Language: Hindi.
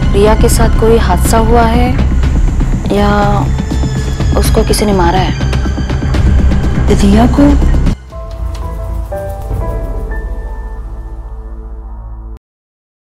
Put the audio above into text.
रिया के साथ कोई हादसा हुआ है या उसको किसी ने मारा है? रिया को